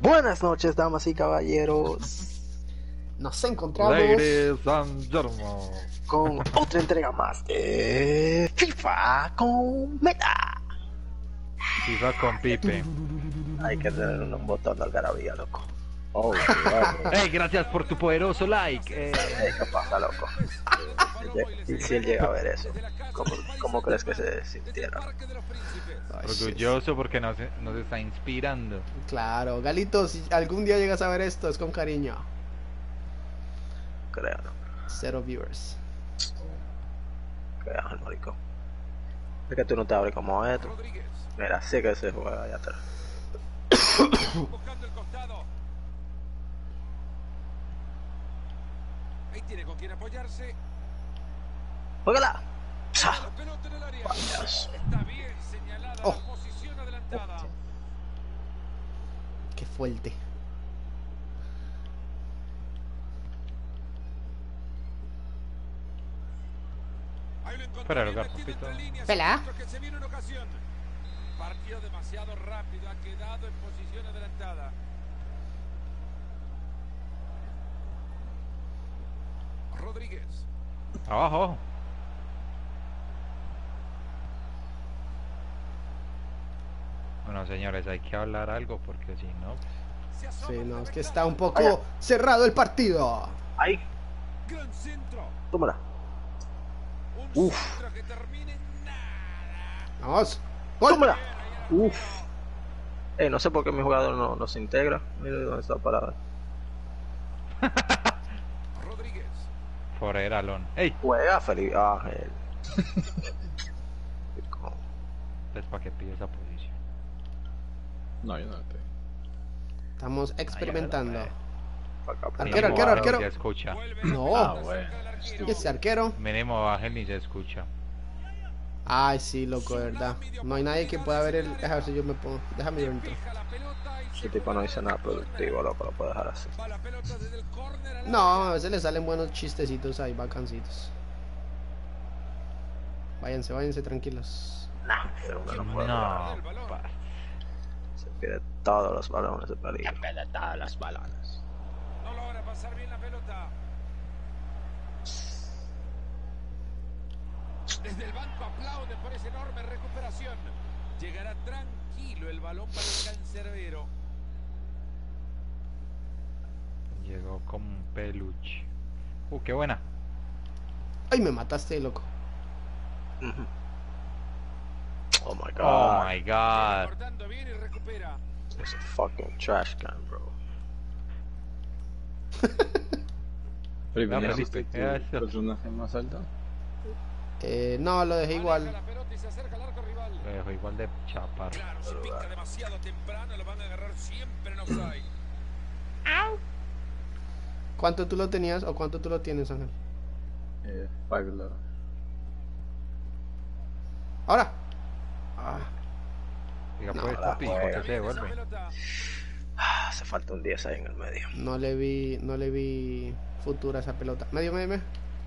Buenas noches, damas y caballeros. Nos encontramos Ladies and gentlemen, con otra entrega más de FIFA con Meta. FIFA con Pipe. Hay que tener un botón de algarabía, loco. Oh, claro. Hey, gracias por tu poderoso like. ¿Qué pasa, loco? Y si él llega a ver eso, ¿cómo crees que se sintiera? Orgulloso porque nos está inspirando. Claro, Galito, si algún día llegas a ver esto, es con cariño. Créanlo, 0 viewers. créanlo, marico. Es que tú no te abres como esto. Mira, sí que se juega allá atrás. Buscando el costado. Ahí tiene con quien apoyarse. ¡Juégala! ¡Sa! La pelota en el área. Vayas. Está bien señalada la posición adelantada. Qué fuerte. Ahí lo encontró. Espera, bien lugar, metido papito. entre líneas. Pela. Centro que se viene una ocasión. Partió demasiado rápido. Ha quedado en posición adelantada. Rodríguez. Abajo. Bueno, señores, hay que hablar algo porque si no... Se asoma Sí, el no, es que reventado. está un poco Vaya. cerrado el partido. ¡Ahí! Gran centro. ¡Tómala! Un Uf. centro que termine en nada. Vamos. ¡Gol! ¡Tómala! ¡Uf! No sé por qué mi jugador no se integra. Mira dónde está parado. Rodríguez. Forever alone. Hey, Juega Felipe Ángel. es para que pide esa posición. No, yo no le pegué. Estamos experimentando. Arquero, Mínimo arquero, Ángel arquero. ni se escucha. No. Ah, bueno. ¿Y ese arquero? Mínimo Ángel ni se escucha. Ay, sí, loco, de verdad. No hay nadie que pueda ver el... Déjame ver si yo me pongo... Déjame yo entro. Fija la pelota y Ese tipo no dice nada productivo, loco, lo puedo dejar así. va la pelota desde el córner al No, a veces le salen buenos chistecitos ahí, bacancitos. Váyanse, váyanse tranquilos. Nah, pero uno no puede. No, pa. Se pierde todos los balones de peligro. No logra pasar bien la pelota. Desde el banco aplaude por esa enorme recuperación. Llegará tranquilo el balón para el cancerbero. Llegó como un peluche. Qué buena. Ay, me mataste, loco. Ujú. Oh my god. Oh my god. Cortando bien y recupera. It's a fucking trash can, bro. Pero No, ¿ya pero hiciste viste, tu eso. personaje más alto? No, lo dejé Aleja igual. la pelota y se acerca al arco rival. Lo dejó igual de chaparro. Claro, si pica demasiado temprano lo van a agarrar siempre en offside. ¿Cuánto tú lo tenías o cuánto tú lo tienes, Ángel? 5 love. Ahora. Ah, Diga, No, pues, la papi, juega. ¿por qué se Esa devuelve? pelota. Hace falta un 10 ahí en el medio. no le vi futuro a esa pelota. Medio, medio.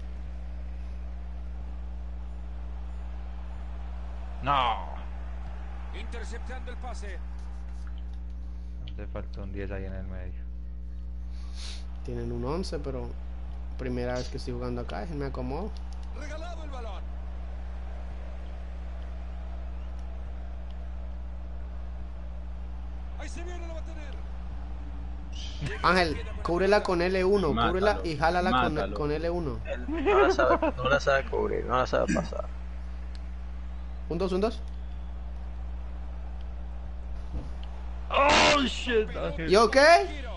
No. Interceptando el pase. Hace falta un 10 ahí en el medio. Tienen un 11, pero primera vez que estoy jugando acá, me acomodo. Regalado el balón. Ahí se viene, lo va a tener. Ángel, cúbrela con L1, Mátalo, cúbrela y jálala mátalo. con L1. Él no la sabe cubrir, no la sabe pasar. Un 2, un 2. Oh shit, Ángel. ¿Y ok? Giro.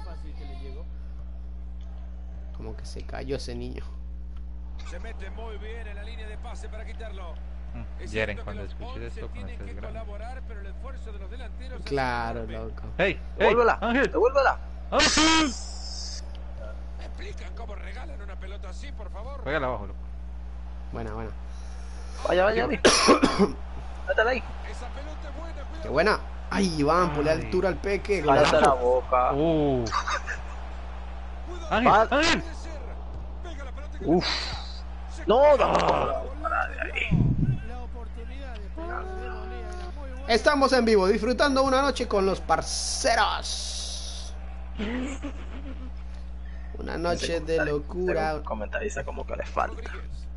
Como que se cayó ese niño. Se mete muy bien en la línea de pase para quitarlo. Es Yeren, cierto que cuando los escuches 11 esto, cuando tienen estés que grande. colaborar, pero el esfuerzo de los delanteros es Claro, enorme. loco. Hey, hey, Devuélvela, Ángel. devuélvela. Ángel. ¿Me explican cómo regalan una pelota así, por favor? Juégala abajo, loco. Buena, buena. Vaya, Dani. Métela ahí. Esa pelota es buena, cuidado. Qué buena. Ay, Iván, ponle Ay. altura al peque. Cállate la golazo. boca. Cuidado. Ángel, Va. Ángel. Puede ser. Pega la pelota que Uf. se No, queda. no. Para de ahí. Estamos en vivo, disfrutando una noche con los parceros. Una noche de Según locura. comentarista como que le falta.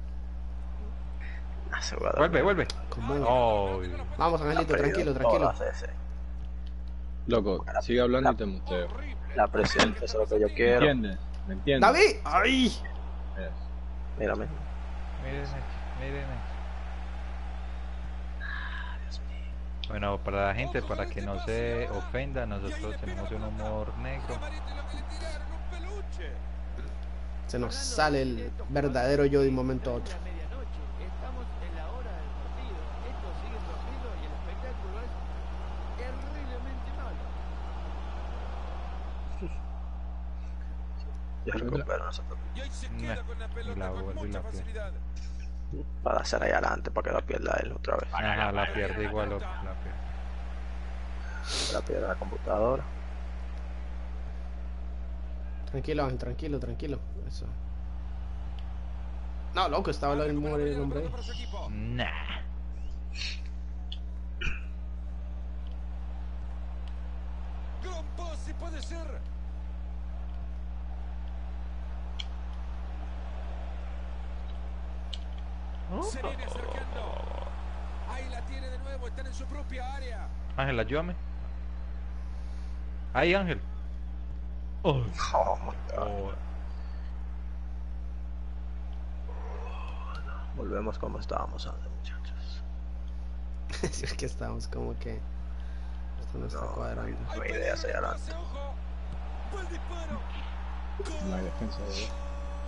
Ese jugador Vuelve, vuelve. ¿Cómo? Oh, Vamos, ha Angelito, perdido tranquilo, tranquilo. todas ese. Loco, sigue hablando y te muteo. La presión, eso es lo que yo ¿Me quiero. entiendes? ¿Me entiendes? ¡David! ¡Ay! Yes. Mírame. mírenme, mírenme. Bueno, para la gente, para que no se ofenda, nosotros tenemos un humor negro. Se nos sale el verdadero yo de un momento a otro. Estamos en la hora del partido. Estos siguen dormidos y el espectáculo es terriblemente malo. Yo recupero nosotros. Y hoy se Nah, queda con la pelota la con vuelvo y mucha la pierdo. facilidad. Para hacer ahí adelante, para que la pierda él otra vez. Ajá, la pierde igual, la pierde. La pierda la computadora. Tranquilo, Ángel, tranquilo, tranquilo. Eso. No, loco, estaba el hombre ahí. Para su equipo. Nah. Gran pase puede ser. Se viene acercando. Ahí la tiene de nuevo. Están en su propia área. Ángel, ayúdame. Ahí, Ángel. Oh, Oh, my God. oh. Volvemos como estábamos antes, muchachos. Sí, es que estamos como que. Esto no está No, cuadrando. no hay idea hacia adelante. Pase, ojo. Buen disparo. No hay defensa de él.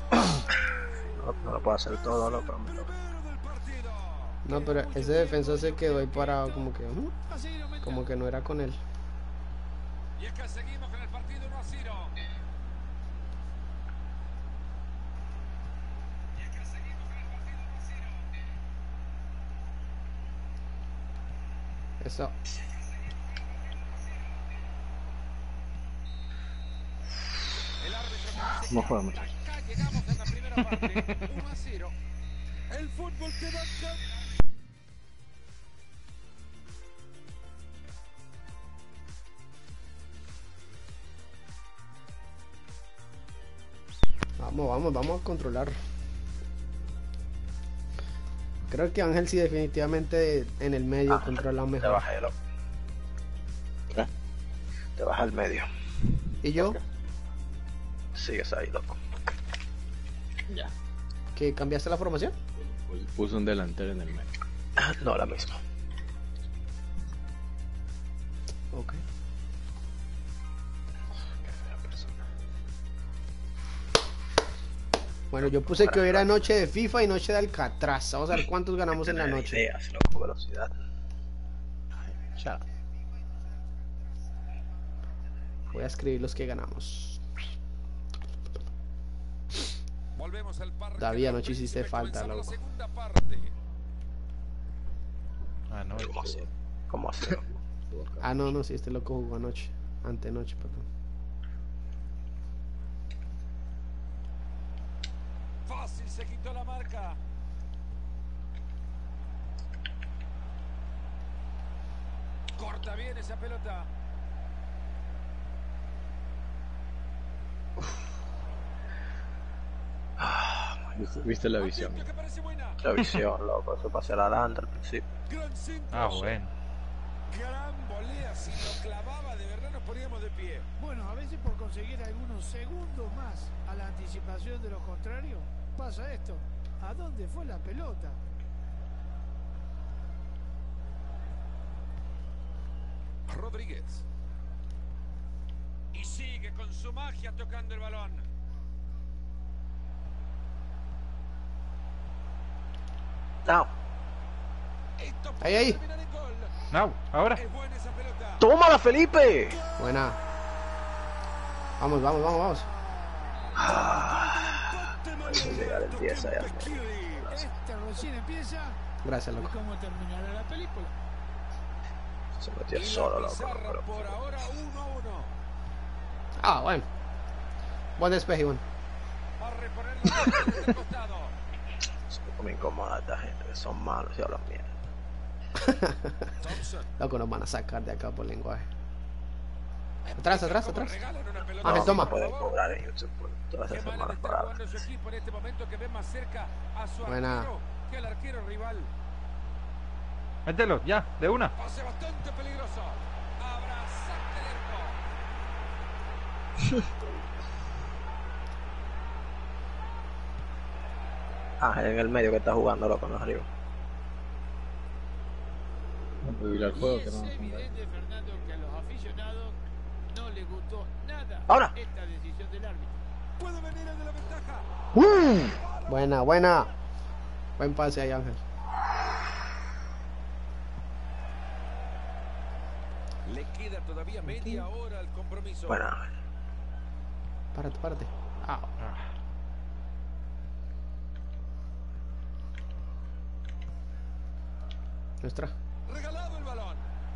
No lo puedo hacer todo, loco. Primero del partido. No, pero ese defensor se quedó ahí parado, como que. A seguir aumentando. Como que no era con él. Y es que seguimos con el partido 1-0. Eso. El árbitro que dice No juega, muchachos. acá llegamos en la primera parte. 1-0. El fútbol te da Vamos a controlar. Creo que Ángel sí definitivamente en el medio controla Te mejor. bajé, loco. ¿Qué? Te baja al medio. ¿Y yo? Sigues ahí, loco. Ya. ¿Que cambiaste la formación? Puso un delantero en el medio. No, la misma. Ok. Qué fea persona. Bueno, yo puse que hoy era noche de FIFA y noche de Alcatraz. Vamos a ver cuántos ganamos en la Tener noche. Ideas, loco, velocidad. Shut up. Voy a escribir los que ganamos. Volvemos al parque. David, anoche hiciste falta, Comenzamos la loco. segunda parte. Ah, no. ¿Cómo así? ¿Cómo así, loco? Ah, no, sí, este loco jugó anoche. Antenoche, perdón. Fácil, se quitó la marca. Corta bien esa pelota. ¿Viste la visión? Atento que parece buena. La visión, loco. Eso pasé adelante al principio. Gran centro. Ah, bueno. Gran volea. Si lo clavaba, de verdad nos poníamos de pie. Bueno, a veces por conseguir algunos segundos más a la anticipación de los contrarios, pasa esto. ¿A dónde fue la pelota? Rodríguez. Y sigue con su magia tocando el balón. No. Esto Ahí, ahí. terminar en gol. No, ahora. Es buena esa pelota. ¡Tómala, Felipe! Buena. Vamos. Eso llega del 10 ahí al medio. Este recién empieza. Gracias, ¿Y loco. cómo terminará la película? Se metió Y la solo, loco. pizarra Pero por ahora 1-1. Ah, bueno. Buen despeje, bueno. Va a reponerlo desde el costado. me incomoda esta gente que son malos y hablan mierda. Thompson. Loco, nos van a sacar de acá por lenguaje. Atrás, atrás, atrás. Regalan una pelota. Ángel, No, toma. no pueden cobrar en YouTube por todas Qué esas manera malas está palabras. jugando su equipo en este momento que ve más cerca a su Buena. arquero que al arquero rival. Mételo, ya, de una. Pase bastante peligroso. Habrá saque de arco. Ángel en el medio que está jugando loco, no arriba. Vivir al juego Y que es no. evidente, Fernando, que a los aficionados no les gustó nada Ahora. esta decisión del árbitro. Puede venir el de la ventaja. Buena, buena. Buen pase ahí, Ángel. Le queda todavía media hora al compromiso. Bueno, Ángel. Párate, párate. Ah, nuestra. Regalado el balón.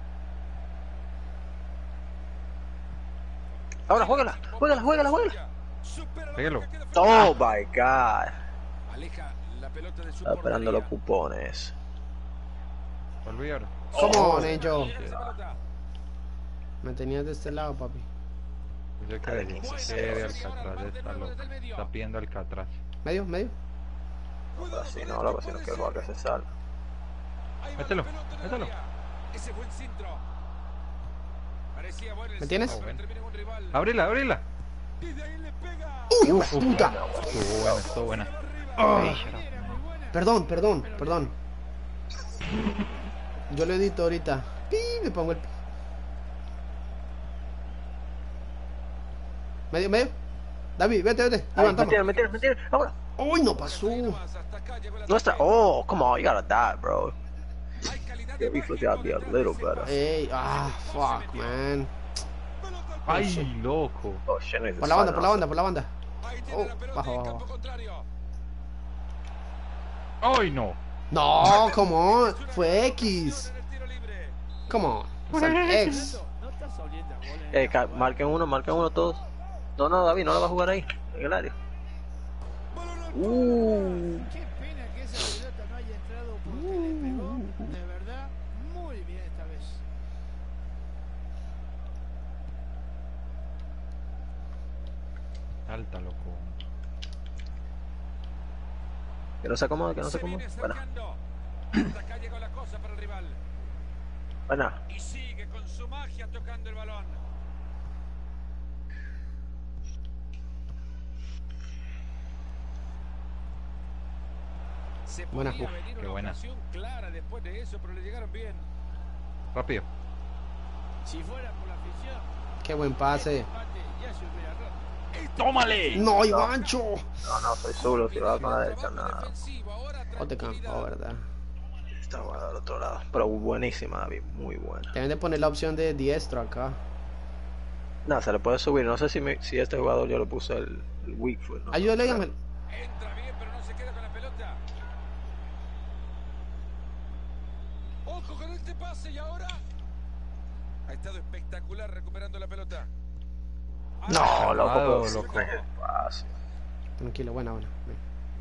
Ahora, juégala, juégala, juégala, juégala. Supera la Pégalo. marca, queda Oh fuera. my god. Aleja la pelota de su Estaba esperando los portería. cupones. Olvídalo. Come on, Angel. Esa pelota. Me tenías de este lado, papi. Yo que Dale, de 15. Alcatraz está loco. Está pidiendo Alcatraz. Medio, medio. Pero así no, loco, sino que el jugador que se salga. Ahí va Mételo, la pelota en el mételo. área. Ese buen centro. Parecía bueno el ¿Me tienes? centro, Ah, bueno. termina en un rival. Ábrela, ábrela. Desde ahí le pega. ¡Uf, puta! Estuvo buena, estuvo buena. Ah. Ey, shut up, man. Perdón, perdón, perdón. Yo lo edito ahorita. Pi, me pongo el... Medio, medio. David, vete, vete. Ay, Iván, toma. me tiran, ahora. ¡Uy, no pasó! Hasta acá llegó el Nuestra, ataque. oh, come on, you gotta die, bro. Hay calidad Your de reflex marca gotta be a little better. Ey, ah, fuck, man. Ay, loco. Oh, shit, no Por la banda, por la banda, por la banda. Ahí tiene Oh, la pelota bajo, en bajo. campo contrario. Ay, no. No, come on. Fue X. En el tiro libre. Come on. O sea, X. No estás oliendo a gol en Marquen uno todos. No, no, David, no la va a jugar ahí, en el área. Qué pena que esa pelota no haya entrado porque le pegó. De verdad, muy bien esta vez. Alta, loco. Que no se acomode, que no se Se acomode. viene Bueno, acercando. Hasta acá llegó la cosa para el rival. bueno. Y sigue con su magia tocando el balón. Se Buena. podía Uf, venir qué una buena. ocasión clara después de eso, pero le llegaron bien. Rápido. Si fuera por la afición, Qué buen pase. empate ya se hubiera roto. ¡Tómale! No, Ivancho. No, no, soy solo, si va con la derecha, nada. Defensivo, ahora O te tranquilidad. campo, verdad. Está jugando al otro lado. Pero buenísima, David, muy buena. Deben de poner la opción de diestro acá. No, se le puede subir. No sé si este jugador yo le puse el weak foot. ¿no? Ayúdale, Ángel. Entra bien, pero no se queda con la pelota. Ojo con este pase y ahora. Ha estado espectacular recuperando la pelota. No, loco, Claro, pero loco. despacio. Tranquilo, buena, buena. Ven.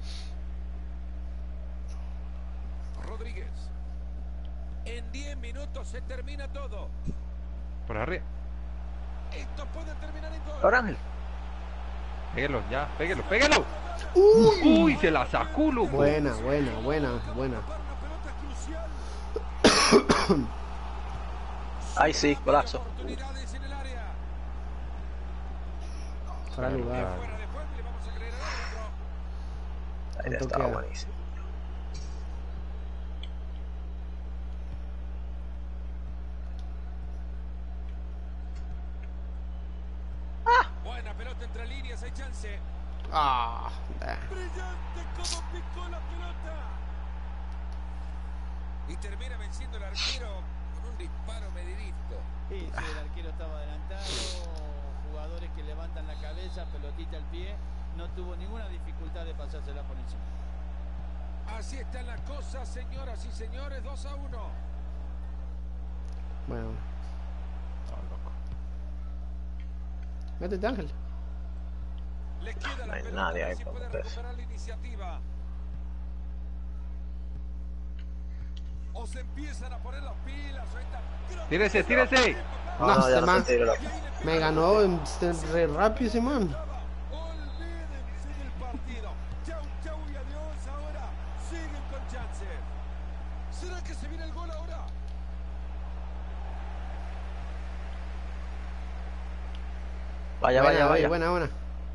Rodríguez. En 10 minutos se termina todo. Por arriba. Esto puede terminar en gol. Ahora, Ángel. Péguelo, ya. Péguelo, péguelo. Uy, se la sacó, loco. Buena, buena, buena, buena. Para una pelota crucial. Ay, sí, golazo. Oportunidades en el área. Fuera de lugar. Fuera de juego y le vamos a creer al árbitro. Ahí ¿Cuánto estaba queda? buenísimo. Buena pelota entre líneas, hay chance. Ah, Brillante como picó la pelota. Y termina venciendo el arquero con un disparo medidito. Sí, sí, el arquero estaba adelantado. Jugadores que levantan la cabeza, pelotita al pie. No tuvo ninguna dificultad de pasársela por encima. Así están las cosas, señoras y señores, 2-1. bueno. No, loco. Métete, Ángel. Le queda No la hay pelota, nadie a ver ahí si para puede meterse. recuperar la iniciativa. O se empiezan a poner las pilas o esta... Tírese, tírese. No, No, este ya no man. se tira, Y loco. ahí le Me ganó re rápido ese man. Olvídense del partido. Chau, chau y adiós. Ahora siguen con chances. ¿Será que se viene el gol ahora? Vaya, Buena, vaya, vaya. buena.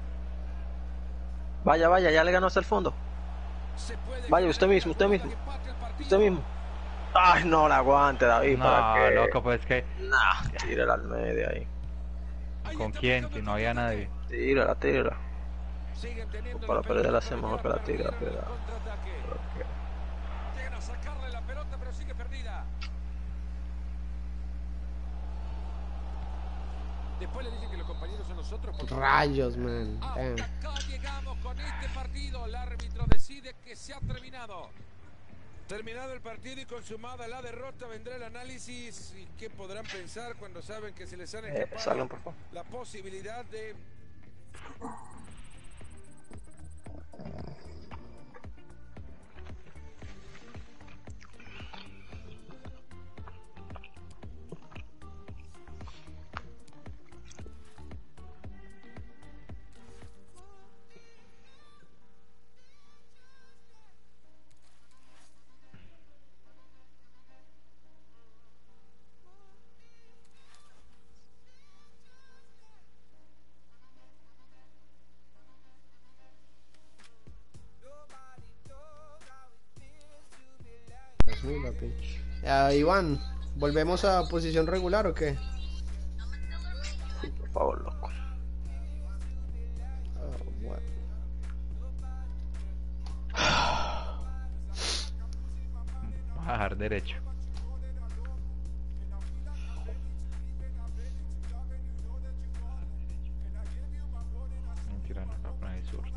Vaya, vaya, ya le ganó hasta el fondo. Se puede Vaya, usted mismo, usted mismo. Usted mismo. Ay, no la aguante, David. ¿Para No, qué? loco, pues es que. Nah, tírela al medio ahí. ¿Con quién? Si no había nadie. Tírala, tírala. Siguen teniendo Para la pelota, perderla hacemos mejor que la perdida tira, en el pero... contraataque. Llegan a sacarle la pelota, pero sigue perdida. Después le dicen que los compañeros son los otros. porque- Rayos, man. Hasta Damn. acá llegamos con este partido. El árbitro decide que se ha terminado. Terminado el partido y consumada la derrota, vendrá el análisis y qué podrán pensar cuando saben que se les han escapado salgan, por favor. la posibilidad de... Es muy papi. Iván, ¿volvemos a posición regular o qué? Sí, por favor, loco. Oh, what? Voy a dejar derecho. Mentira, no, voy a poner ahí zurdo.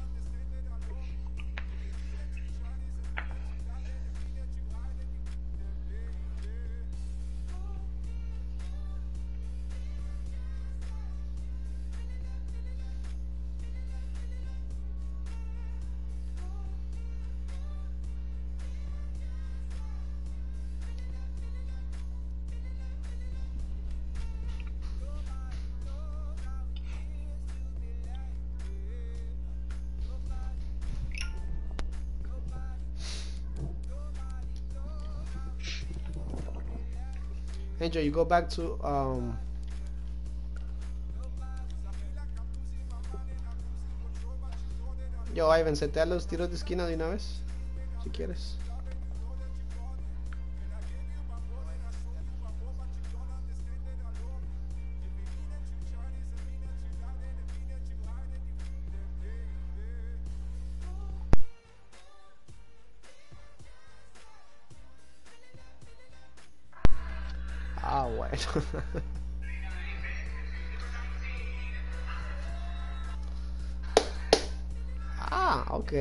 Angel, you go back to Yo, Ivan, setea los tiros de esquina de una vez, si quieres. Ah, bueno. Ah, ok.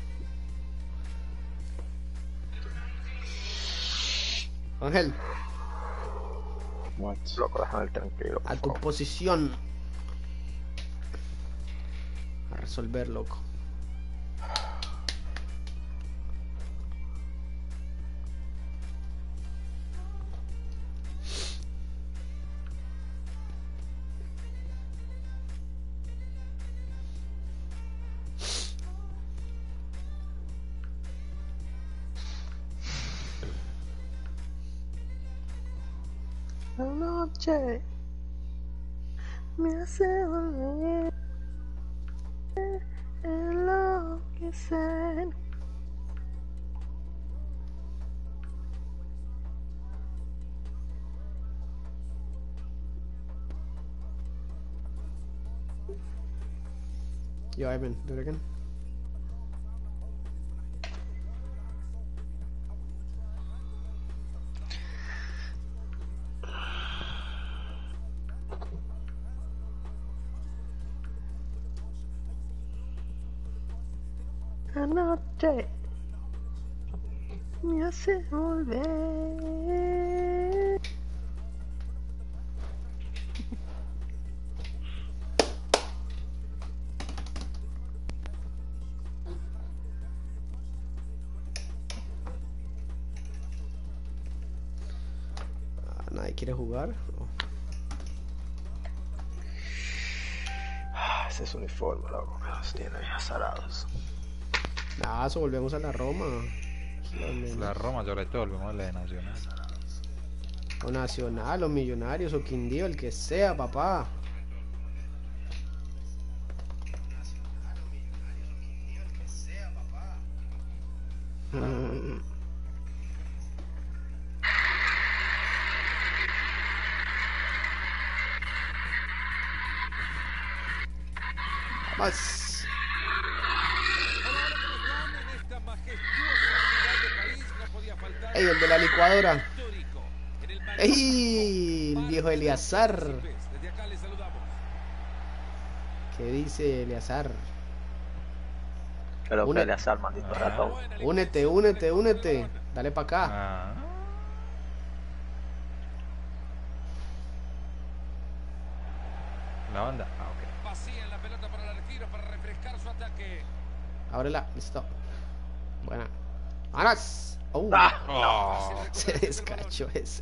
Ángel, What? Loco, déjame tranquilo, por a tu favor. posición. A resolver, loco. La noche me hace volver enloquecer. Yo, Ivan, do it again. La noche me hace volver. Nadie quiere jugar. Oh. Ese es uniforme, loco, que los tiene azarados. Nada, eso volvemos a la Roma. La Roma, sobre todo, volvemos a la de Nacional. O Nacional, o Millonarios, o Quindío, el que sea, papá. Más. Ey, el de la licuadora. ¡Ey! El viejo Eleazar. ¿Qué dice Eleazar? Creo que Eleazar, maldito ratón. Únete, únete, únete. Dale para acá. Ah. La onda. Ah, ok. Vacían la pelota para el arquero para refrescar su ataque. Ábrela. Listo. Buena. ¡Vámonos! Oh. Se descachó ese.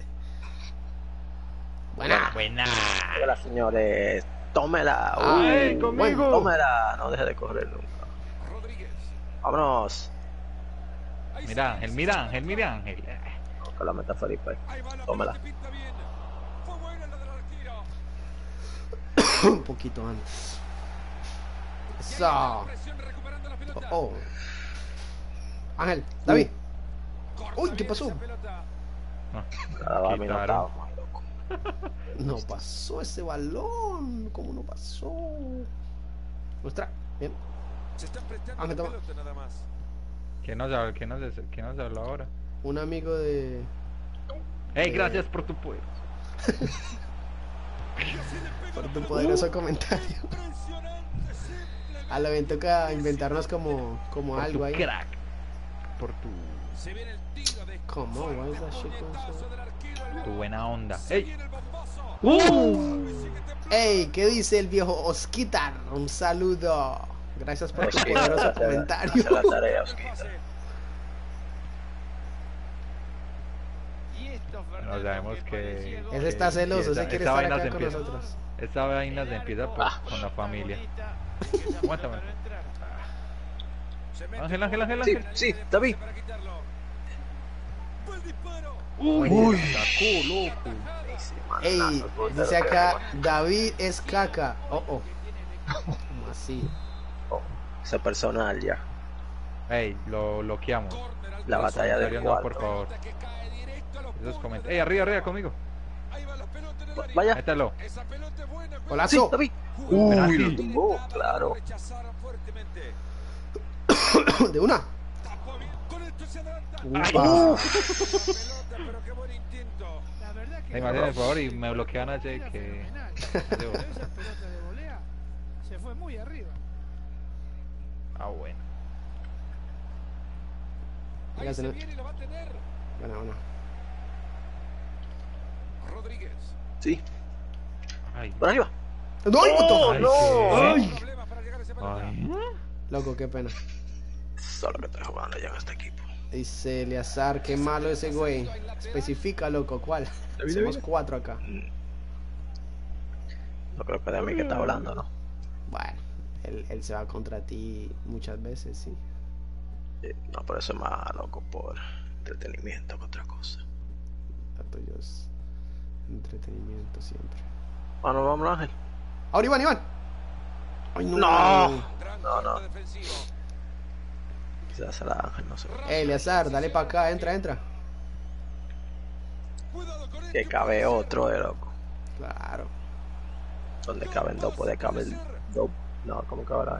Buena. Buena. Hola, señores. Tómela. Ay, conmigo. Tómela. No deje de correr nunca. Rodríguez. Vámonos. Mira Ángel, mira Ángel, mira Ángel. Que la meta Felipe. Ahí va la Tómela. pelota, pinta bien. Fue buena la del arquero. Un poquito antes. Y ahí Eso. va la presión recuperando la pelota. Oh. Ángel, David. Corta Uy, ¿qué bien pasó? esa pelota. Nada más me Quitaron. notaba, más loco. No pasó ese balón. ¿Cómo no pasó? Muestra. Bien. Se está prestando Ángel, la toma. pelota nada más. ¿Quién nos habla ahora? Un amigo de. Hey, gracias por tu pueblo. Por tu poderoso comentario. Impresionante, simple. A lo bien toca inventarnos como Por algo tu ahí. crack. Por tu, Se viene el tiro de ¿Cómo? Why is that shit going puñetazo so- del arquero. tu buena onda. Se Hey. viene el bombazo. Uh. Ey, ¿qué dice el viejo Osquitar? Un saludo. Gracias por tu Osquitar, poderoso hace comentario. la tarea, Osquitar. Y esto, Bueno, Fernando, sabemos que- parecía gol. Ese está celoso, Esa- ese quiere esa estar vaina acá se con empieza. nosotros. Esta vaina se empieza con la familia. Aguántame. Se mete Ángel, el Ángel, gol. Ángel, Sí, Ángel. sí, David. Para quitarlo. Fue el disparo. Uy, sacó, loco. Ey, dice acá, David es caca. Oh, oh. ¿Cómo así? Oh, ese personal ya. Ey, lo bloqueamos. Córner al La brazo. batalla del Comentario no, por cuarto. favor. Que cae directo a los Esos puntos comentarios. del Ey, arriba, área. arriba, conmigo. Ahí va la pelota en el área. Vaya. Métalo. Esa pelota es buena. Sí, Golazo. David. Jugada Uy, penalti. lo tumbó, claro. Rechazaron fuertemente. De una. Tapó bien. Con esto se adelanta. Upa. La pelota, pero qué buen intento. La verdad que Ey, me hacen el favor y me bloquean a Jay era que... fenomenal. Pero esa pelota de volea se fue muy arriba. Ah, bueno. Ahí Mira, se se le- viene y lo va a tener. Bueno, bueno. Rodríguez. Sí, Ay. por arriba. ¡No! Ay, no. qué- Ay. Problemas para llegar a esa pelota. Ay. Loco, qué pena. Solo que estoy jugando ya en este equipo. Dice Eleazar, qué malo ese güey. Especifica, loco, ¿cuál? Somos 4 acá. No creo que de mí que está hablando, ¿no? Bueno, él se va contra ti muchas veces, sí. No, por eso es más loco por entretenimiento que otra cosa. Lo tuyo es entretenimiento siempre. Bueno, vamos, Ángel. ¡Ahora Iván, Iván! ¡Ay, no! ¡No! Gran No, no. corte defensivo. Quizás será Ángel, no sé. Eleazar, dale para acá, entra, entra. Cuidado con Que esto, cabe puede ser. otro, loco. Claro. Donde caben dos, puede caber dos. No, ¿cómo caberá?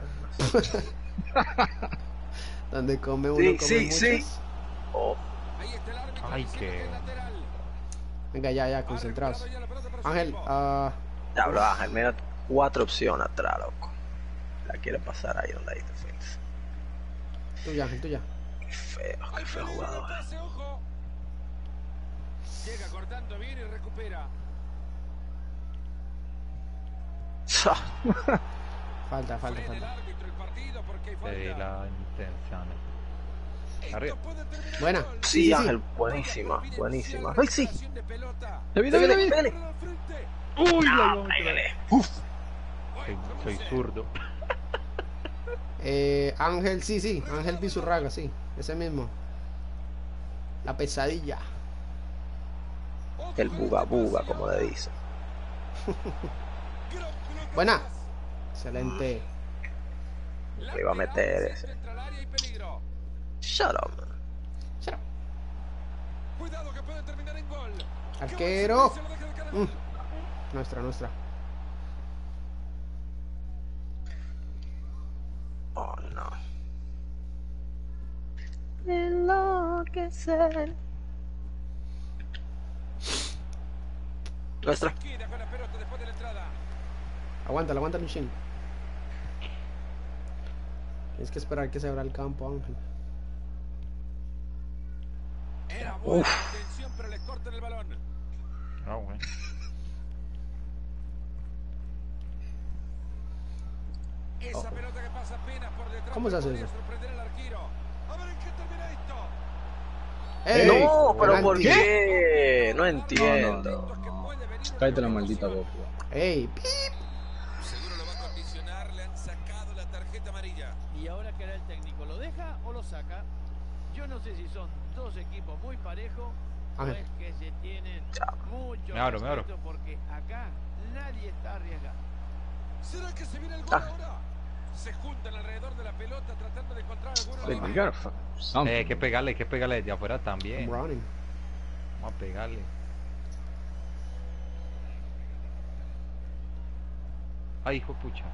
Donde come uno, Sí, come sí, muchos. sí. Oh, Ahí está el árbitro. Ay, diciendo qué- que es lateral. Venga, ya, Ha concentrados. recuperado ya la pelota para su Ángel, equipo. ya habló Ángel. Mira, 4 opciones atrás, loco. La quiere pasar ahí donde hay defensa. tuya, Ángel, tuya. Qué Hay feo peligro de jugador. pase, ojo. Llega cortando bien y recupera. Falta, Frena el falta. árbitro el partido porque hay De falta. la intención. Esto Arriba. puede terminar Buena. en gol. Sí, Ángel, buenísima, buenísima. ¡Ay, sí! De pelota. David, David, David. Pégale. Por la frente. Uy, Ah, pégale. Uf. soy zurdo. Ángel, sí, Ángel Bizurraga, sí, ese mismo. La pesadilla. El buga buga, como le dicen. Buena. Excelente. Le iba a meter ese. Shut up, man. Cuidado que puede terminar en gol. Arquero. Nuestra. Oh, no. Enloquecer. Nuestra. Con la pelota después de la entrada. Aguanta, Luchin. Tienes que esperar que se abra el campo, Ángel. Era buena intención, pero le cortan el balón. Ah, bueno. Esa pelota que pasa apenas por detrás. ¿Cómo se hace podría eso? sorprender al arquero. A ver en qué termina esto. ¡Ey! No, pero ¿por Penalti. qué? No entiendo. Esto es que puede venir una Cállate la pelota maldita encima. boca. ¡Ey! Seguro lo va a condicionar. Le han sacado la tarjeta amarilla. Y ahora que hará el técnico, ¿lo deja o lo saca? Yo no sé si son dos equipos muy parejos o Ángel. es que se tienen mucho Me abro. respeto, porque acá nadie está arriesgando. ¿Será que se viene el gol ahora? Se juntan alrededor de la pelota tratando de encontrar alguna Like, you gotta fucking something. Hay que pegarle desde afuera también. I'm running. Vamos a pegarle. Ay, hijo de pucha.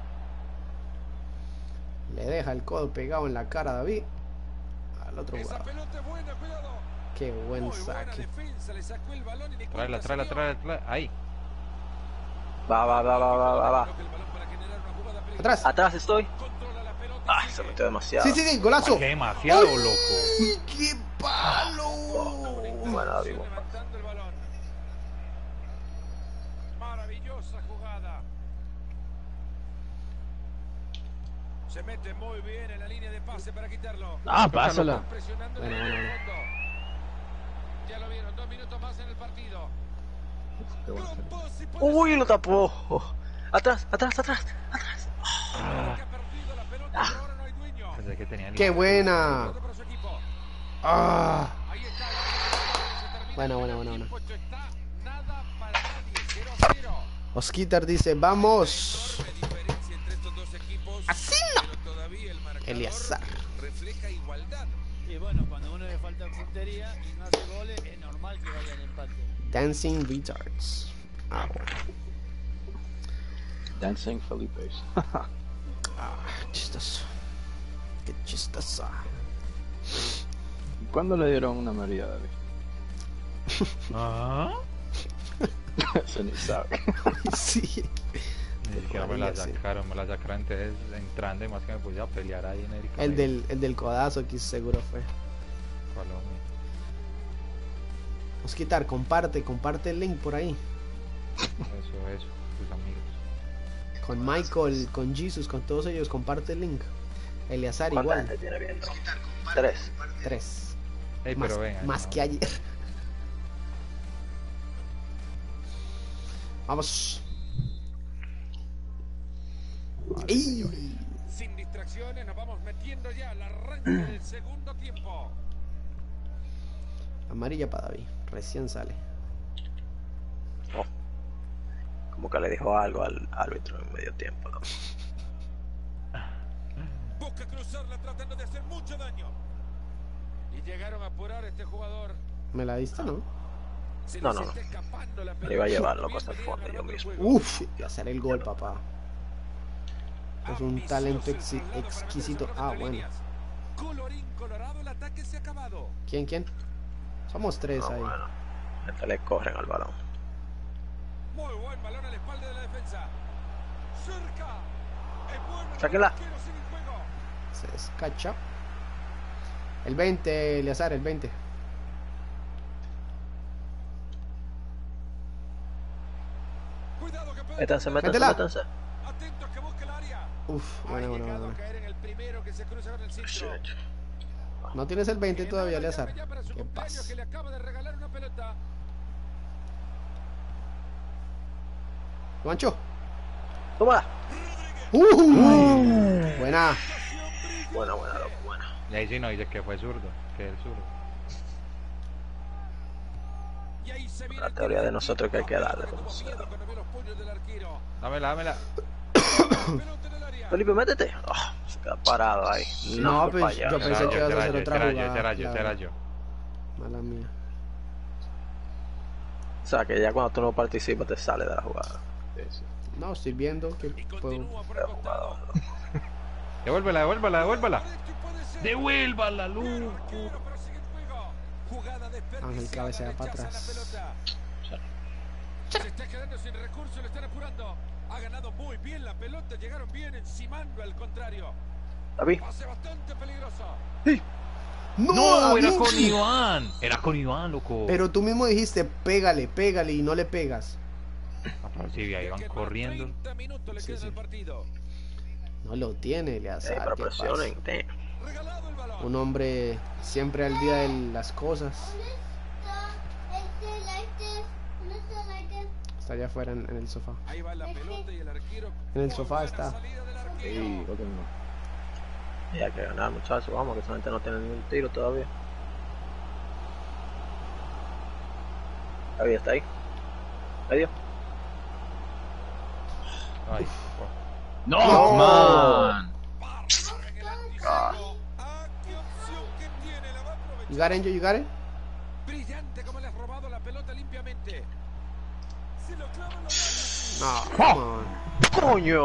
Le deja el codo pegado en la cara a David. Al otro Esa jugador. pelota es buena, cuidado. Qué buen Muy buena saque. defensa, le sacó el balón y ni Tráela. cuenta se dio. Ahí. Va. Coloca el balón para generar una jugada peligrosa. Atrás. Atrás estoy. Controla la pelota y Ay, sigue. se metió demasiado. Sí, golazo. Qué demasiado, ¡Ay! loco. ¡Qué palo! Bueno, David, bueno. Levantando el balón. Maravillosa jugada. Se mete muy bien en la línea de pase para quitarlo. Ah, pásala. Están presionando en Bueno, el bueno. fondo. Ya lo vieron, 2 minutos más en el partido. Gran pase y puede Uy, lo tapó. Atrás. ser que ha perdido la pelota, pero ahora no hay dueño. Pensé que tenía el- ¡Qué buena! Pelota para su equipo. ¡Ah! Ahí está. Se termina Buena. el tiempo, esto está nada para nadie, 0-0. Osquitar dice, vamos. Enorme diferencia entre estos dos equipos, Así no. pero todavía el marcador Eleazar. refleja igualdad. Y bueno, cuando a uno le falta puntería y no hace goles, es normal que vaya al empate. Dancing Retards. Ah, bueno. Dancing Felipes. Chistoso. Qué chistoso. ¿Cuándo le dieron una María a David? ¿Ah? Se ni sabe. Sí. Ni siquiera me la Sí. sacaron, entonces entrando y más que me puse a pelear ahí en El del codazo que seguro fue. Colombia. Osquitar, comparte el link por ahí. Eso, tus amigos. Con Michael, con Jesus, con todos ellos, comparte el link. Eleazar ¿Cuánta igual. gente tiene viendo? 3. 3. Ey, Más, pero venga. más no. que ayer. Vamos. ¡Ey! Sin distracciones nos vamos metiendo ya al arranque del segundo tiempo. Amarilla para David. Recién sale. Oh. Como que le dijo algo al árbitro en medio tiempo, ¿no? Busca cruzarla tratando de hacer mucho daño. Y llegaron a apurar a este jugador. ¿Me la diste, no? Se No, les no. está escapando la Le iba a pelota. llevar loco Bien hasta el venían fondo yo armando el mismo. juego. Uf, y hacer el gol, papá. Es un Ambicioso talento el traslado para exquisito. meterse Ah, entre bueno. líneas. Colorín colorado, el ataque se ha acabado. ¿Quién? Somos 3 No, ahí. bueno. Este le corren al balón. Muy buen balón a la espalda de la defensa. Cerca. Es bueno. Sáquenla. El arquero sigue en juego. Se descacha. El 20, Eleazar, el 20. Cuidado que puede Métanse. Métela. Atentos que busque el área. Uf, Ha bueno. llegado a caer en el primero que se cruza con el centro. Shit. No tienes el 20 todavía, Llame Eleazar. ya para su ¿Qué cumpleaños, pasa? que le acaba de regalar una pelota. Mancho. Tómala. Buena. Ocasión Buena, buena, loco, buena. Y ahí sí no dice que fue zurdo, que es zurdo. La teoría de nosotros que hay que darle. Dámela, dámela. Felipe, métete. Oh, se queda parado ahí. No, fue pues para allá. yo pensé que ibas a hacer otra jugada. Será yo. Mala mía. O sea, que ya cuando tú no participas te sale de la jugada. Sí, sí. No, estoy viendo que puedo. Devuélvela, devuélvela, devuélvela. Devuélvala, loco. Ángel cabecea para atrás. Se está quedando sin recursos, le están apurando. Ha ganado muy bien la pelota, llegaron bien encimando al contrario. David. Pase bastante peligroso. No, era David. con Iván. Era con Iván, loco. Pero tú mismo dijiste, pégale, pégale y no le pegas. Sí, ahí van corriendo. 30 minutos le Sí, quedan sí. al partido. No lo tiene, Eleazar. Pero ¿qué pasa? presionen. Regalado el balón. Un hombre siempre al día de las cosas. Está allá afuera en el sofá. Ahí va la pelota y el arquero. En el Muy sofá buena está. salida del arquero. Sí, otro no. Y hay que ganar, muchachos. Vamos, que esa gente no tiene ni un tiro todavía. David está ahí. Medio. Ay, ¡No, No. man! En el anticipo. Ah, qué opción que tiene, la va a aprovechar. You got it, you got it? Brillante como le has robado la pelota limpiamente. Se lo clavan los No, come on. ¡Coño!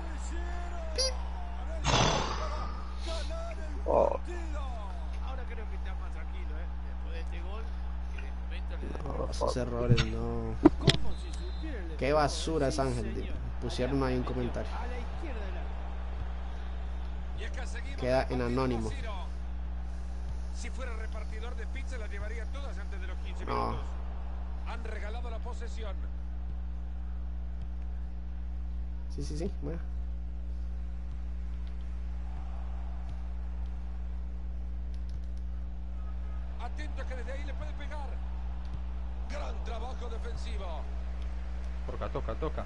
Oh, Ahora creo que está más tranquilo, después de este gol, que de momento le da. No, esos errores no. Como si supiera el Qué basura es Ángel. Pusieron ahí un comentario. a la izquierda del arco. Y acá seguimos Queda con en el anónimo. 1-0. Si fuera repartidor de pizza las llevaría todas antes de los 15 No. minutos. Han regalado la posesión. Sí, bueno. Atento que desde ahí le puede pegar. Gran trabajo defensivo. toca.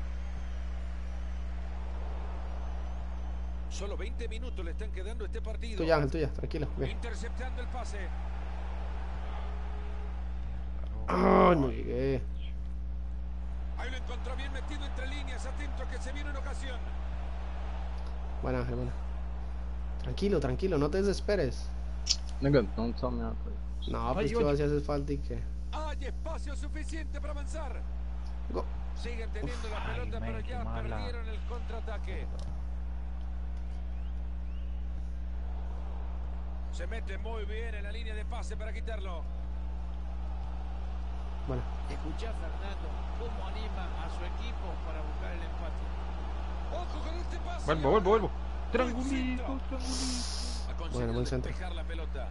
Solo 20 minutos le están quedando a este partido. Tuya, Ángel, tuya, tranquilo. Ok. Interceptando el pase. Ah, no llegué. Ahí lo encontró bien metido entre líneas. Atento que se viene una ocasión. Bueno, Ángel, bueno. Tranquilo, no te desesperes. Nigga, don't tell me how to play. No, pues que vas a hacer falta y que. Hay espacio suficiente para avanzar. Go. Siguen teniendo la pelota, pero ya perdieron el contraataque. Se mete muy bien en la línea de pase para quitarlo. Bueno, Escuchá, Fernando, cómo anima a su equipo para buscar el empate. Ojo con este pase. Vuelvo. Triangulito. Ha conseguido Bueno, buen centro. despejar la pelota.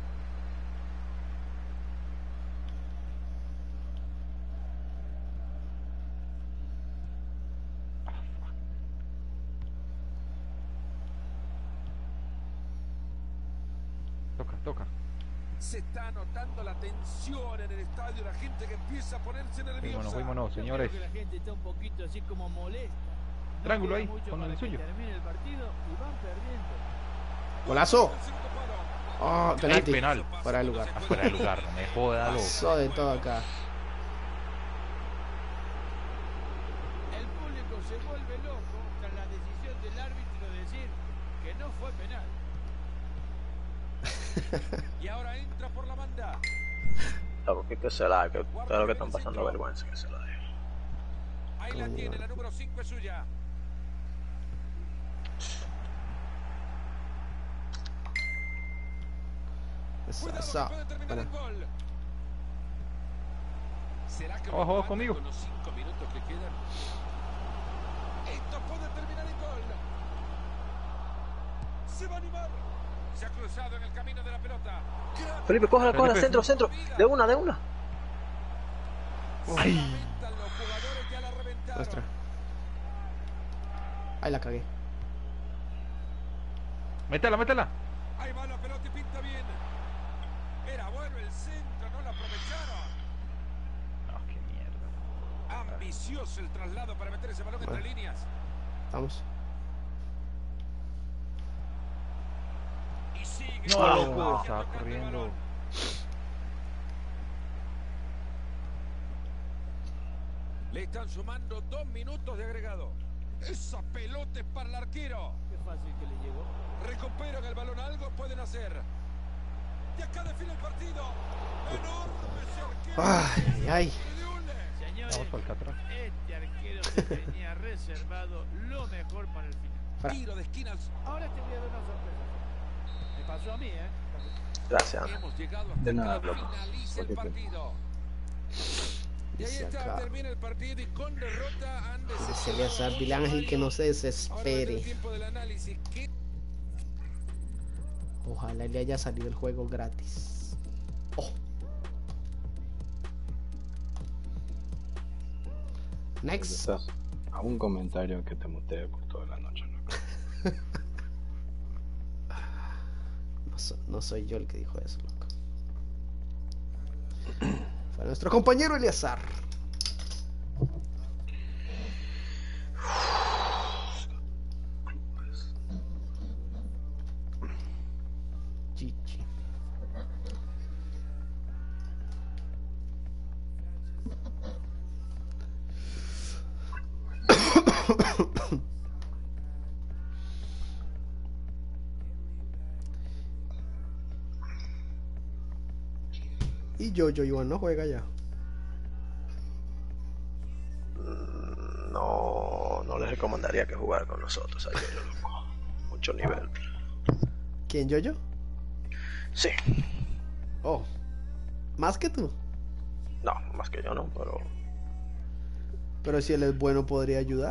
Toca. Se está notando la tensión en el estadio, la gente que empieza a ponerse nerviosa. Fuímonos, Yo señores. creo que la gente está un poquito así como molesta. No Triángulo queda ahí, mucho con para el que suyo. termine el partido y van perdiendo. golazo. El segundo palo. Oh, penalti. penal. Fuera de lugar. Fuera de lugar, no me joda, loco. Pasó de todo acá. El público se vuelve loco tras la decisión del árbitro de decir que no fue penal. Y ahora entra por la banda. loco, que se la, que todo lo que están pasando vergüenza, que se la dé. Ahí la tiene, la número 5 es suya. Esa. Puede terminar Bueno, el gol. ¿Será que Ojo, lo matan conmigo. con los 5 minutos que quedan? Esto puede terminar el gol. Se va a animar. Se ha cruzado en el camino de la pelota. Felipe, cógela, centro. De una. Ay. Lamentan los jugadores, ya la reventaron. muestra. Ahí la cagué. Métela. Ahí va la pelota y pinta bien. Era bueno el centro, no lo aprovecharon. No, qué mierda. Ambicioso el traslado para meter ese balón entre Bueno. líneas. Vamos. No, loco, estaba corriendo. Le están sumando 2 minutos de agregado. Esa pelota es para el arquero. Qué fácil que le llegó. Recuperan el balón, algo pueden hacer. Y acá define el partido. Enorme ese arquero. Ay, ay. Señores, Vamos por Alcatraz. este arquero se tenía reservado lo mejor para el final. Tiro de esquina. Ahora te voy a dar una sorpresa. Me pasó a mí, ¿eh? Gracias. Hemos llegado De hasta nada, que loco. finalice el Porque te- partido. Y ahí Dice está, acá. termina el partido y con derrota han Se le hace al Ángel que no se Ahora vendrá el desespere. tiempo del análisis. ¿Qué Ojalá le haya salido el juego gratis. Oh. Next. Estás a un comentario que te mutee por toda la noche, loco. No soy yo el que dijo eso, loco. Fue nuestro compañero Eleazar. Chichi. Y yo, Iván no juega ya. No les recomendaría que jugara con nosotros a Yoyo, loco. Mucho nivel. ¿Quién, yo? Sí. Oh. ¿Más que tú? No, más que yo no, pero... Pero si él es bueno, podría ayudar.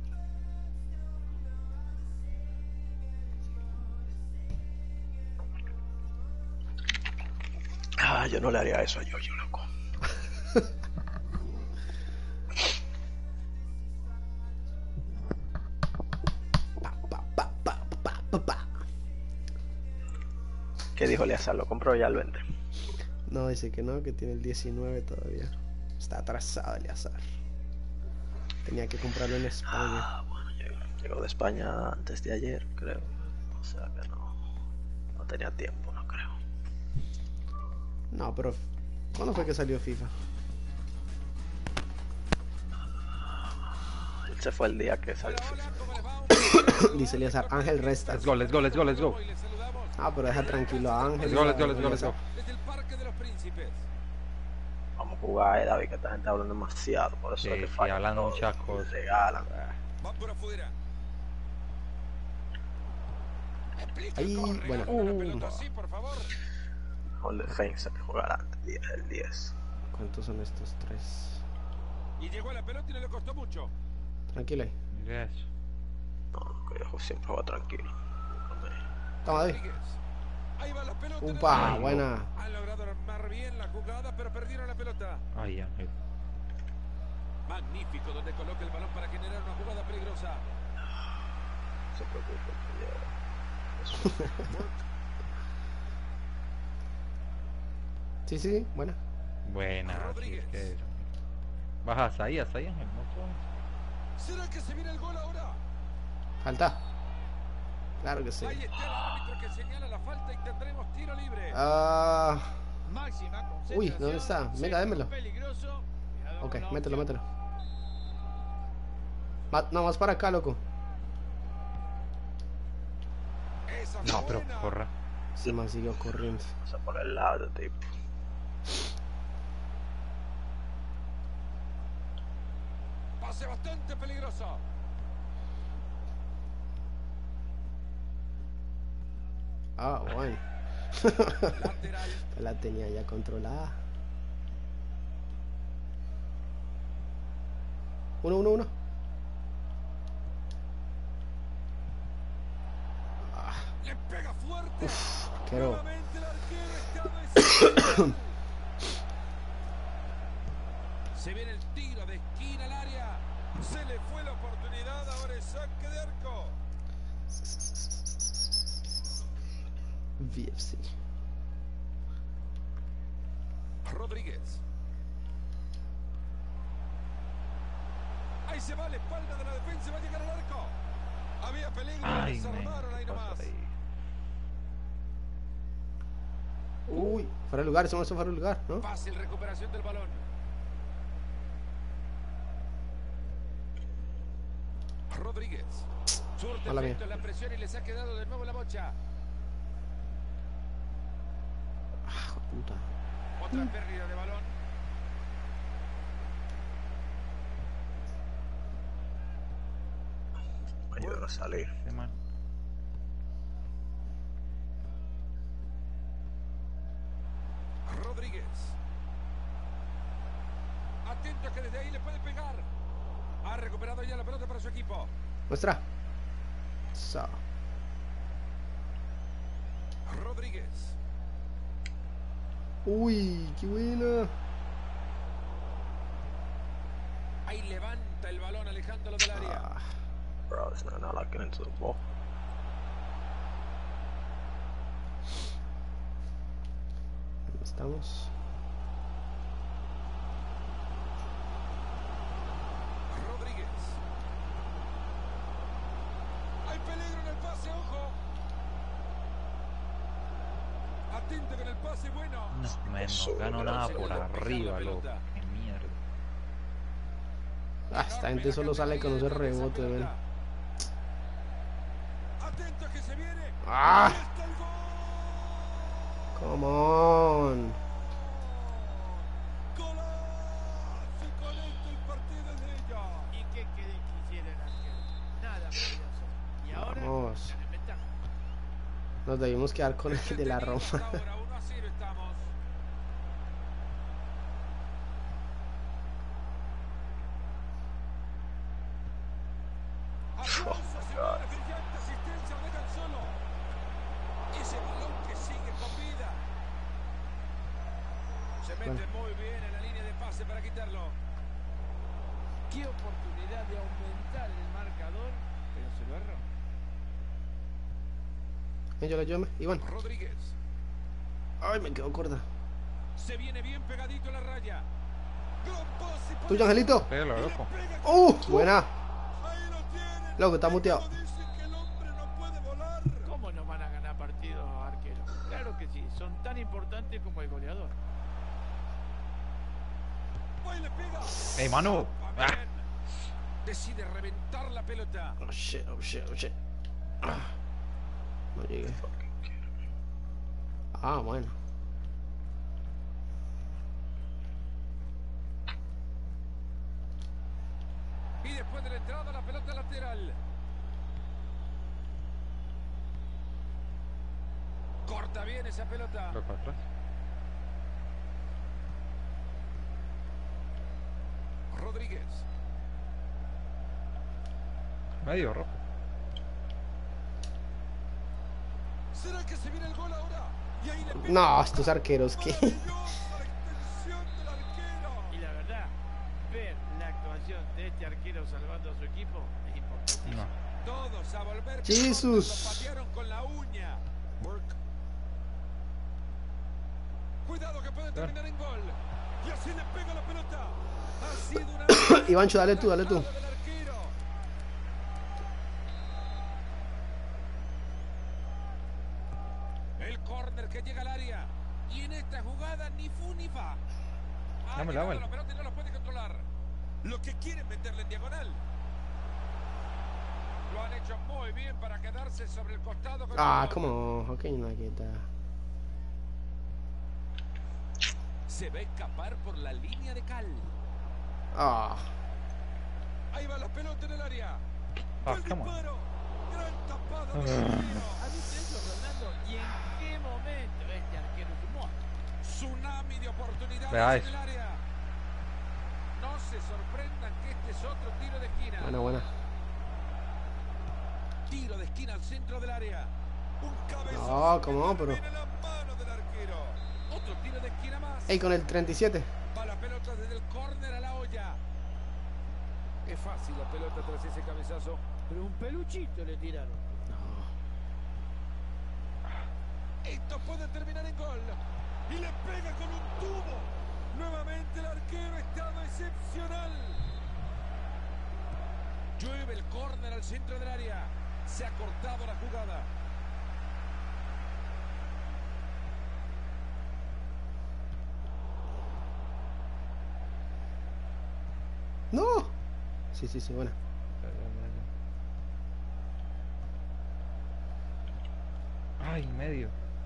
yo no le haría eso a Yoyo, loco. Pa. ¿Qué dijo Eleazar? ¿Lo compró ya el 20? No, dice que no, que tiene el 19 todavía. Está atrasado Eleazar. Tenía que comprarlo en España. Bueno, llegó de España antes de ayer, creo. O sea que no tenía tiempo, no creo. No, pero ¿cuándo fue que salió FIFA? Él se fue el día que salió. Dice Eleazar, Ángel resta. Let's go. Ah, pero deja tranquilo a Ángel. Let's go. Eleazar. Desde el Parque de los Príncipes. Vamos a jugar, David, que esta gente habla demasiado. Por eso Sí, es que sí, fallan hablan todos, muchas cosas. regalan. Va por afuera. Explica Ahí, cómo bueno. regalan una pelota así, por favor. Con defensa que jugará el 10. ¿Cuántos son estos tres? Y llegó a la pelota y no le costó mucho. Tranquilo ahí. Mira eso. No, que yo siempre juego tranquilo. No me- Toma, David. Rodríguez. Ahí va la pelota. Upa, Ay, buena. Han logrado armar bien la jugada, pero perdieron la pelota. Ay, Ángel. Magnífico donde coloca el balón para generar una jugada peligrosa. No se preocupe, que ya- Sí, buena. Buena. Sí, Rodríguez. es que... Bajas ahí, Ángel. No puedo. ¿Será que se viene el gol ahora? Falta. Claro que sí. Ahí está el árbitro que señala la falta y tendremos tiro libre. Ah, Máxima concentración. Uy, ¿dónde está? Venga, démelo. Peligroso. Cuidado ok, con la mételo. opción. No, más para acá, loco. Esa No, fue pero buena. corra. Se me siguió corriendo. O sea, por el lado, tipo. Pase bastante peligroso. Ah, bueno. Lateral. La tenía ya controlada. 1-1-1. Le pega fuerte. Quiero. Nuevamente el arquero está de Se viene el tiro de esquina al área. Se le fue la oportunidad. Ahora es saque de arco. VFC. Rodríguez. Ahí se va a la espalda de la defensa. Va a llegar al arco. Había peligro. Ay, Se men, armaron ahí ¿qué pasó nomás. ahí? Uy, fuera de lugar, eso no está fuera de lugar, ¿no? Fácil recuperación del balón. Rodríguez. Surte Mala efecto mía. la presión y les ha quedado de nuevo la bocha. Ah, puta. Otra pérdida de balón. Ayuda a salir. Sí, man. Rodríguez. Atento que desde ahí le puede pegar. Ha recuperado ya la pelota para su equipo. Muestra. Eso. Rodríguez. Uy, qué buena. Ahí levanta el balón alejándolo del área. Ah, Bro, it's not like getting into the ball. ¿dónde estamos? Rodríguez. Hay peligro en el pase, ojo. Atento con el pase bueno. No, man, no gano nada por arriba, loco. Qué mierda. Ah, esta gente solo sale con esos rebotes, ven. Atento que se viene. Ah, Ahí está el gol. come on. Golazo, y con esto el partido es de ella. ¿Y qué querés que hiciera el arquero? Nada podía hacer. Y ahora Vamos. están en ventaja. Nos debimos quedar con el de la Roma. Ahora 1-0 estamos. Aplausos, señores, brillante asistencia, lo dejan solo. Ese balón que sigue con vida. Se mete muy bien en la línea de pase para quitarlo. Qué oportunidad de aumentar el marcador, pero se lo erró. Yo la llame, Iván. Rodríguez. Ay, me quedo corta. Se viene bien pegadito a la raya. Gran pase para- Tuyo, Angelito. Pégalo, loco. Buena. Ahí lo tienen. Loco, está muteado. Dicen que el hombre no puede volar. ¿Cómo no van a ganar partidos arqueros? Claro que sí, son tan importantes como el goleador. Va y le pega. ¡Ey, mano! Va Ah. bien. Decide reventar la pelota. Oh shit, oh shit, oh shit. Ah, no llegué. Ah, bueno. Y después de la entrada, la pelota lateral. Corta bien esa pelota. Loco atrás. Rodríguez. Medio rojo. ¿Será que se viene el gol ahora? Y ahí le pega. No, estos arqueros que. Maravillosa la extensión del arquero. Y la verdad, ver la actuación de este arquero salvando a su equipo es importantísimo. No. Todos a volver. Jesús. Lo patearon con la uña. Burke. Cuidado que puede terminar en gol. Y así le pega la pelota. Ha sido una... Ivancho, dale tú, dale tú. del arquero. El córner que llega al área. Y en esta jugada ni fu ni fa. Ha Dámela, llegado dámela. la pelota y no la puede controlar. Lo que quieren meterle en diagonal. Lo han hecho muy bien para quedarse sobre el costado. Con Ah, el balón. como. Ok, no, aquí está. Se va a escapar por la línea de cal. Ah, Ahí va la pelota en el área. Ah, El come on. disparo. Gran tapada del arquero. ¿Has visto eso, Fernando? ¿Y en qué momento este arquero sumó? Tsunami de oportunidades Veáis. en el área. No se sorprendan que este es otro tiro de esquina. buena, buena. Tiro de esquina al centro del área. Un cabezazo. No, ¿cómo? que Pero. termina en la mano del arquero. Otro tiro de esquina más. Ey, con el 37. Va la pelota desde el córner a la olla. Es fácil la pelota tras ese cabezazo. Pero un peluchito le tiraron. Esto puede terminar en gol. Y le pega con un tubo. Nuevamente el arquero estaba excepcional. Llueve el córner al centro del área. Se ha cortado la jugada. Sí, sí, sí, buena. Ay, medio.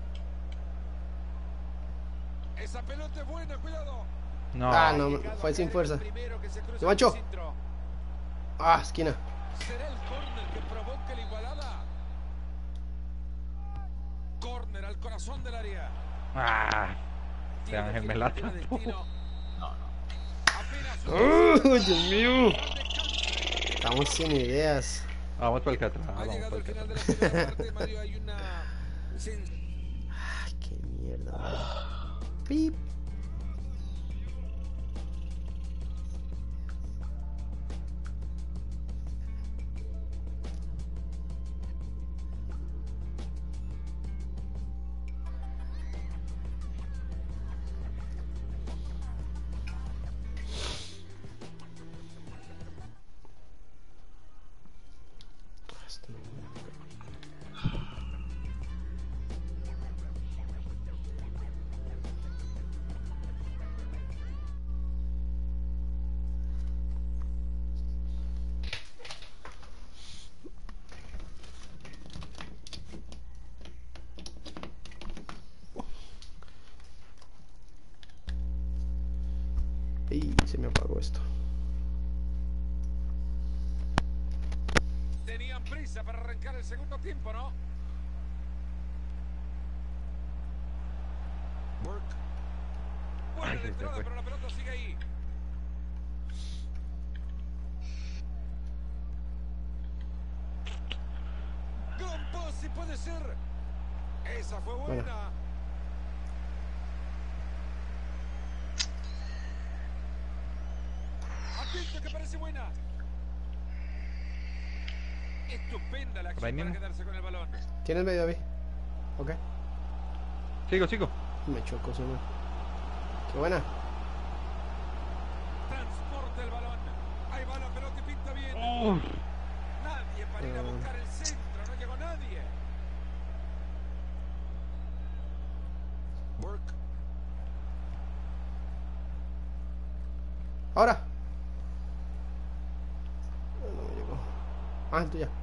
Esa pelota es buena, cuidado. No. Ah, no, fue sin fuerza. ¡Se manchó! Ah, esquina. ¿Será el córner que provoque la igualada? Córner al corazón del área. Ah. Este Ángel me la Tiene tapó. destino. Apenas ¡Oh, Dios mío! Estamos sin ideas. Vamos para el Catrán. ha Vamos llegado para al el final de Catrán. la primera parte, Mario. Hay una Ay, qué mierda. Pip. Esto no me acuerdo. Y se me apagó esto. tenían prisa para arrancar el segundo tiempo, ¿no? Burke. Buena Ay, la se entrada, fue. pero la pelota sigue ahí. Gran pase puede ser. Esa fue buena. Bueno. Atento que parece buena. Estupenda la Por ahí acción para mismo. quedarse con el balón. ¿Tienes medio, David? Ok. Sigo. Me chocó, se me. Qué buena. Transporta el balón. Ahí va la pelota y pinta bien. Uf. Nadie para ir a buscar el centro. No llegó nadie. Burke. Ahora. No me llegó. Ah, tú ya.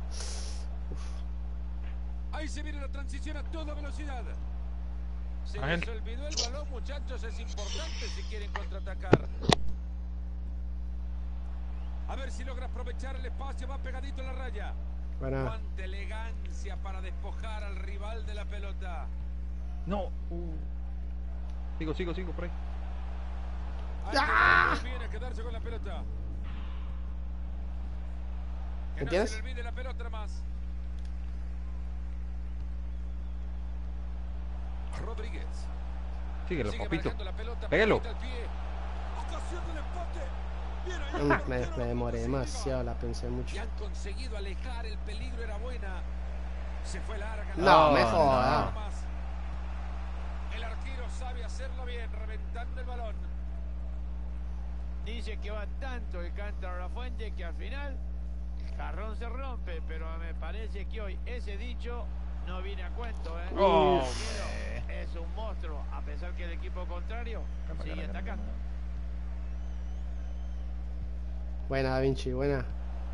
Ahí se viene la transición a toda velocidad. Se Ángel. les olvidó el balón, muchachos. Es importante si quieren contraatacar. A ver si logra aprovechar el espacio. Va pegadito a la raya. Buena. Cuánta elegancia para despojar al rival de la pelota. No. Sigo por ahí. Hay que ver muy bien a quedarse con la pelota. Que ¿Me no tienes? se le olvide la pelota más. Rodríguez. Síguelo, Sigue papito. manejando la pelota, Pégalo. pelota al pie. Ocasión del empate. Bien ahí. Me demoré demasiado, la pensé mucho. Y han conseguido alejar, el peligro era buena. Se fue larga. No, me joda. Más. El arquero sabe hacerlo bien, reventando el balón. Dice que va tanto el cántaro a la fuente que al final el jarrón se rompe, pero me parece que hoy ese dicho no viene a cuento, ¿eh? Oh, El arquero es un monstruo, a pesar que el equipo contrario sigue atacando. Buena, Da Vinci, buena.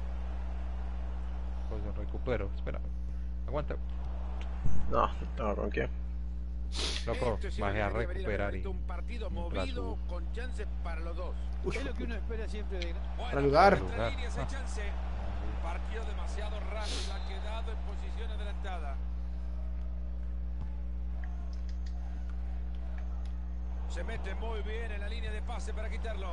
Pues lo recupero. Espera. Aguanta. No, no tengo con quién. Loco, Esto sí bajé a debería venir recuperar y... realmente un partido mientras movido subo. con chances para los dos. Es lo que uno espera siempre de... Bueno, Para lugar. entre Lugar. líneas hay chance. Partido demasiado rápido, ha quedado en posición adelantada. Se mete muy bien en la línea de pase para quitarlo.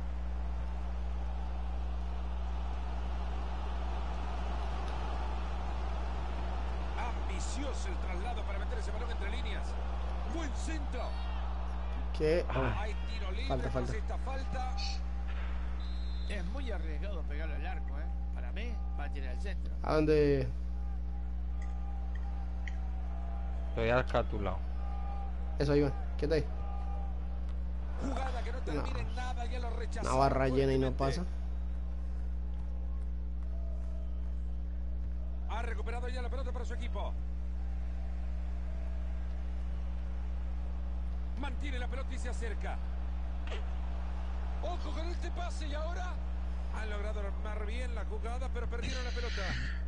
Ambicioso el traslado para meter ese balón entre líneas. Buen centro. ¿Qué? Hay tiro libre Falta. tras esta falta. Es muy arriesgado pegarlo al arco, ¿eh? Para mí va a tirar el centro. ¿A dónde? Estoy acá a tu lado. Eso, Iván. ¿Qué ahí? Jugada que no termina en nada, ya lo rechazó. Una barra llena y no fuertemente. pasa. Ha recuperado ya la pelota para su equipo. Mantiene la pelota y se acerca. Ojo con este pase y ahora Han logrado armar bien la jugada, pero perdieron la pelota.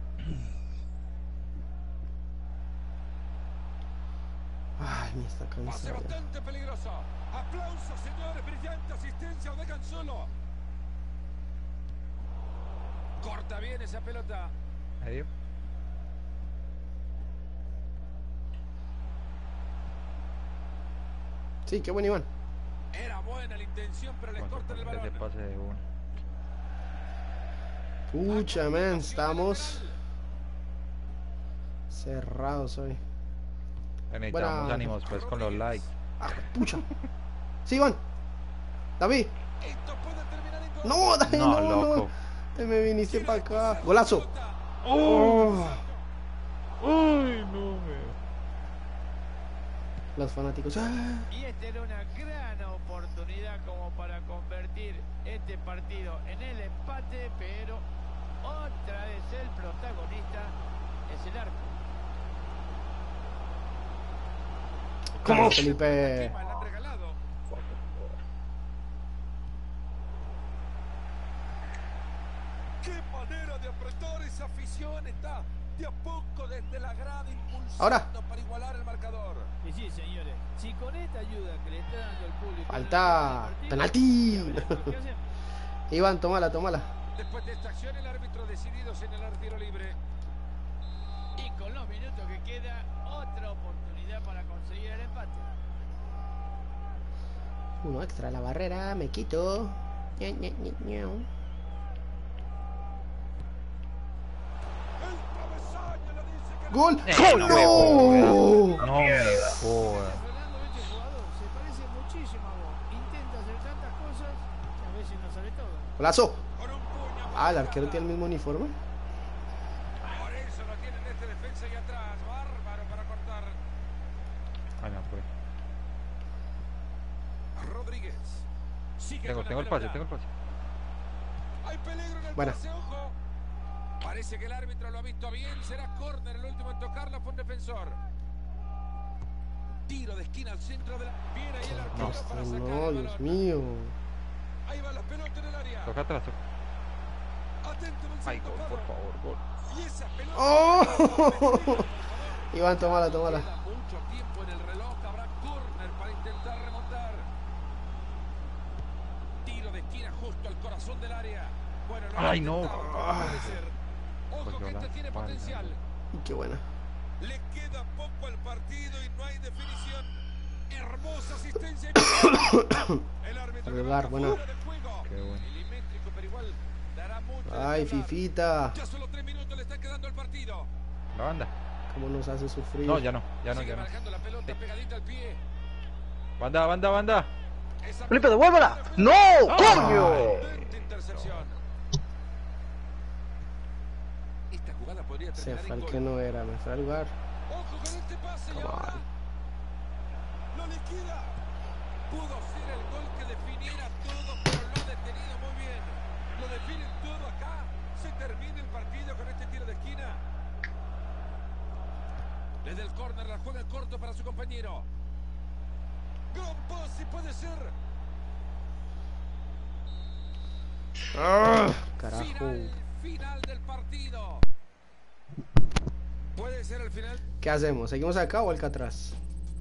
Ay, me está Pase cansado. bastante peligroso. Aplausos, señores. Brillante asistencia. O dejan solo. Corta bien esa pelota. Medio. Sí, qué buen Iván. Era buena la intención, pero le cortan el balón. Ese pase de uno. Pucha, man, estamos cerrados hoy. Necesitamos Buena. ánimos pues con los likes. Ah, pucha. Sí, Iván. David. Esto puede terminar en gol. No, David, No, no, loco. no. Te me viniste para acá. Golazo. ¡Oh! ¡Uy, no, Los fanáticos. Ah. Y esta era una gran oportunidad como para convertir este partido en el empate, pero otra vez el protagonista es el arco. ¿Cómo, Felipe? Me la han regalado. ¡Qué manera de apretar esa afición! Está de a poco desde la grada impulsando Ahora. para igualar el marcador. Y sí, señores, si con esta ayuda que le está dando el público... Falta. Penalti. Iván, tómala, tómala. Después de esta acción, el árbitro ha decidido señalar tiro libre. Y con los minutos que queda, otra oportunidad para conseguir el empate. Uno extra a la barrera, me quito. Ña, ña, ña, ña. El travesaño le dice que ¡Gol! no me ¡No! No me jodas. Fernando, este jugador se parece muchísimo a vos. Intenta hacer tantas cosas que a veces no sale todo. Golazo. con un puño. Ah, el arquero tiene el mismo uniforme. Por eso lo tienen este defensa y atrás. Bárbaro para cortar. Ay, no, pues. Rodríguez. Sigue Tengo con el la pase, pelota. tengo el pase. Hay peligro en el Buena. pase, ojo. Parece que el árbitro lo ha visto bien. Será córner. El último en tocarla fue un defensor. Tiro de esquina al centro de la... Viene ahí el arquero para sacar No, el Dios balón. mío. Ahí va la pelota en el área. Toca atrás, toca. Atento en el Ay, centro, gol, por favor, gol. Y esa pelota... ¡Oh! Iván, tómala, tómala. Queda mucho tiempo en el reloj. Habrá córner para intentar remontar. Tiro de esquina justo al corazón del área. Bueno, Ay, no. intentado, pero puede ser. Ojo Cogió que la este tiene espalda. potencial. Qué buena. Le queda poco al partido y no hay definición. Hermosa asistencia. El árbitro Al lugar, levanta buena. fuera de juego. Qué bueno. Milimétrico, pero igual dará mucho de Ay, qué hablar. Fifita. Ya solo 3 minutos le están quedando al partido. La banda. ¿Cómo nos hace sufrir? No, ya no, ya no, Sigue ya no. manejando la pelota pegadita al pie. Banda, banda, banda. Esa Felipe, devuélvala. ¡No! ¡Coño! potente intercepción. Esta jugada podría Se terminar fue en el gol. que no era, me fue a lugar. Ojo con este pase y Come ahora on. lo liquida. Pudo ser el gol que definiera todo, pero lo ha detenido muy bien. Lo definen todo acá. Se termina el partido con este tiro de esquina. Desde el córner la juega corto para su compañero. Gran pase puede ser. ¡Ah! Carajo. Final del partido. Puede ser el final. ¿Qué hacemos? ¿Seguimos acá o Alcatraz?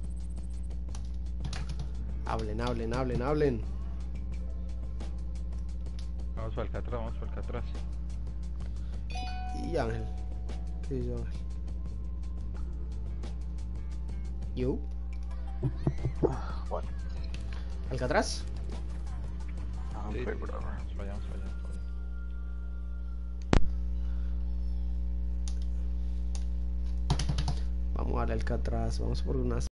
Hablen, hablen, hablen, hablen. Vamos para Alcatraz, vamos para Alcatraz. Y Ángel. ¿Qué dice Ángel? ¿Yo? Bueno, ¿Alcatraz? Sí, brother. vamos, vayamos. Vamos a darle Alcatraz. Vamos por unas